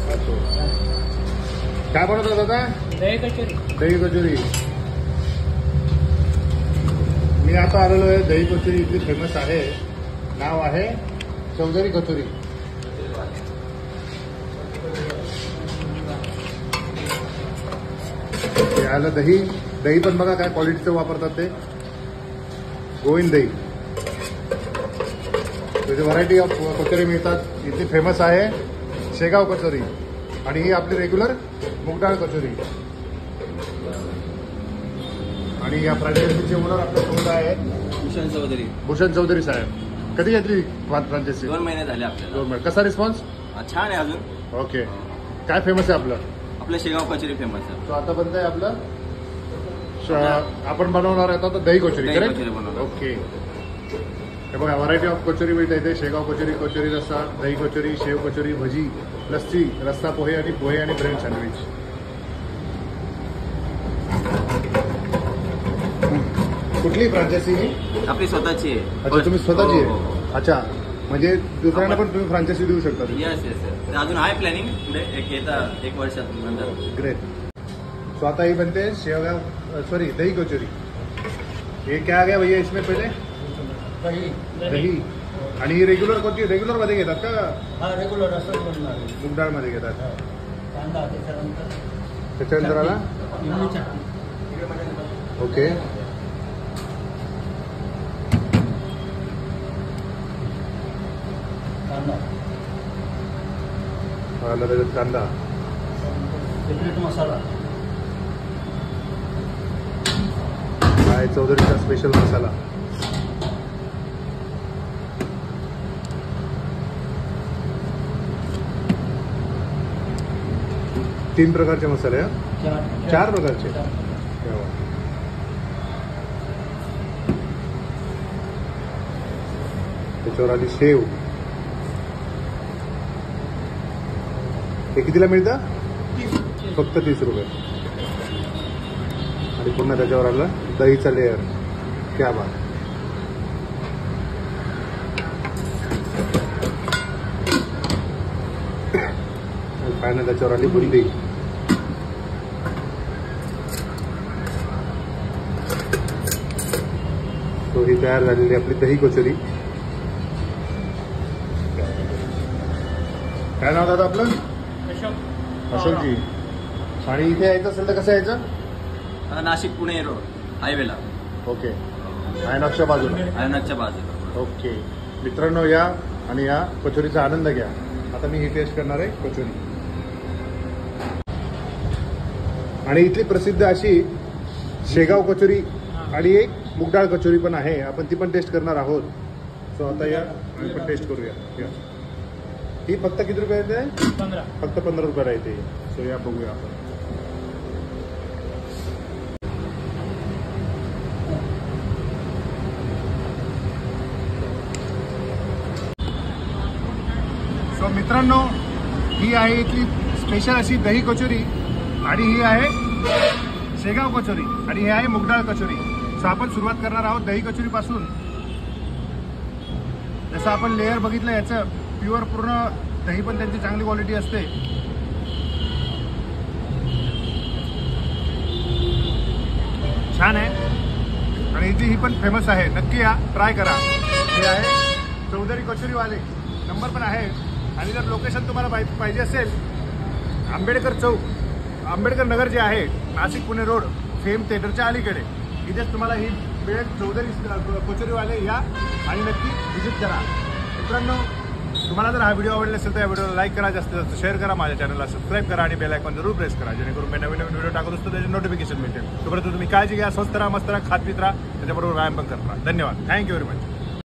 काय बनवतात दादा? दही कचोरी. दही कचोरी. मी आता आलेलो आहे दही कचोरी. इथली फेमस आहे, नाव आहे चौधरी कचोरी. याला दही दही पण बघा काय क्वालिटीचं वापरतात ते. गोविंद दही. त्याची व्हरायटी ऑफ कचोरी मिळतात. इथली फेमस आहे शेगाव कचोरी आणि ही आपली रेग्युलर मुगडाळ कचोरी. आणि या फ्रँचायझीचे ओनर आपल्यासोबत आहेत भूषण चौधरी साहेब. कधी घेतली फ्रँचायझी? 2 महिने झाले आपल्याला. 2 महिने. कसा रिस्पॉन्स? छान आहे अजून. ओके. काय फेमस आहे आपलं? आपलं शेगाव कचोरी फेमस आहे. तो आता बनत आहे आपलं आपण बनवणार आहे आता दही कचोरी. करेक्ट? ओके. हे बघा व्हरायटी ऑफ कचोरी मिळते इथे. शेगाव कचोरी, कचोरी रस्सा, दही कचोरी, शेव कचोरी, भजी, लस्सी, रस्सा पोहे आणि ब्रेड सँडविच. कुठली फ्रँचायझी ही? आपली स्वतःची आहे. अच्छा, तुम्ही स्वतःची आहे? अच्छा, म्हणजे दुसऱ्यांना पण तुम्ही फ्रँचायझी देऊ शकता? Yes yes. अजून आहे प्लॅनिंग पुढे एक वर्षात नंतर. ग्रेट. सो आता ही बनते शेवगाव सॉरी दही कचोरी. ये क्या आ गया भैया इसमें पहले? दही. आणि ही रेग्युलर कोणती? रेग्युलर मध्ये घेतात का? हा, रेग्युलर असंच बनणार. मुगडाळ मध्ये घेतात. कांदा त्याच्यानंतर आला इमली चटणी. ओके. कांदा आला त्याच्यात कांदा. सेपरेट मसाला. हा चौधरीचा स्पेशल मसाला. तीन प्रकारचे मसाले. चार प्रकारचे. त्याच्यावर आली शेव. हे कितीला मिळतं? फक्त 30 रुपये. आणि पुन्हा त्याच्यावर आलं दहीचा लेअर. क्या बात. फायनल त्याच्यावर आली बुंदी. तो ही तयार झालेली आपली दही कचोरी. काय नाव दादा आपलं? अशोकजी. आणि इथे यायचं असेल तर कसं यायचं? नाशिक पुणे रोड हायवेला. ओके. आयनॉक्सच्या बाजूला. आयनॉक्सच्या बाजूला. ओके. मित्रांनो या आणि या कचोरीचा आनंद घ्या. आता मी ही टेस्ट करणार आहे कचोरी. आणि इथली प्रसिद्ध अशी शेगाव कचोरी आणि एक मुगडाळ कचोरी पण आहे. आपण ती पण टेस्ट करणार आहोत. सो आता या आपण पण टेस्ट करूया. ही फक्त किती रुपये येते? 15. फक्त 15 रुपयाला येते. सो या बघूया आपण. सो मित्रांनो ही आहे इथली स्पेशल अशी दही कचोरी आणि ही आहे शेगाव कचोरी आणि ही आहे मुगडाळ कचोरी. सो आपण सुरुवात करणार आहोत दही कचोरी पासून. जसं आपण लेअर बघितलं याचं प्युअर पूर्ण दही पण त्यांची चांगली क्वालिटी असते. छान आहे. आणि इथली ही पण फेमस आहे. नक्की या, ट्राय करा. हे आहे चौधरी कचोरीवाले. नंबर पण आहे. आणि जर लोकेशन तुम्हाला पाहिजे असेल आंबेडकर चौक, आंबेडकर नगर जे आहे नाशिक पुणे रोड फेम थिएटरच्या अलीकडे, इथेच तुम्हाला ही मिळेल. चौधरी कचोरीवाले या आणि नक्की व्हिजिट करा. मित्रांनो तुम्हाला जर हा व्हिडिओ आवडला असेल तर या व्हिडिओला लाईक करा, जास्तीत जास्त शेअर करा, माझ्या चॅनलला सबस्क्राईब करा आणि बेल आयकॉन जरूर प्रेस करा, जेणेकरून मी नवीन नवीन व्हिडिओ टाकत असतो त्याचे नोटिफिकेशन मिळतील. तोपर्यंत तुम्ही काळजी घ्या, स्वस्त राहा, मस्त राहा, खात पित राहा, त्याच्याबरोबर व्यायाम पण करत राहा. धन्यवाद. Thank you very much.